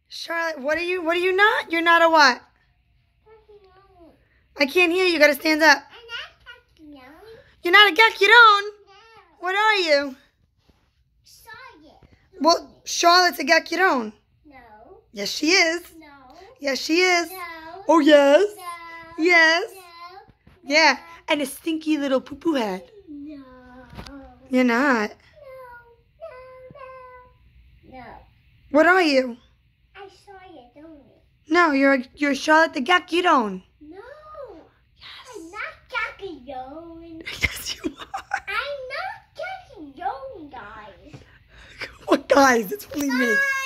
Charlotte, what are you not? You're not a what? I can't hear you. You gotta stand up. You're not a Gekkiron. What are you? Well, Charlotte's a Gekkiron. No. Yes, she is. No. Yes, she is. No. Oh, yes. No. Yes. No. Yeah. And a stinky little poo-poo head. No. You're not. No. What are you? I saw you, don't you? No, you're Charlotte the Gekkiron. No. Yes. I'm not Gekkiron. Yes, you are. I'm not Gekkiron, guys. What guys? It's only me.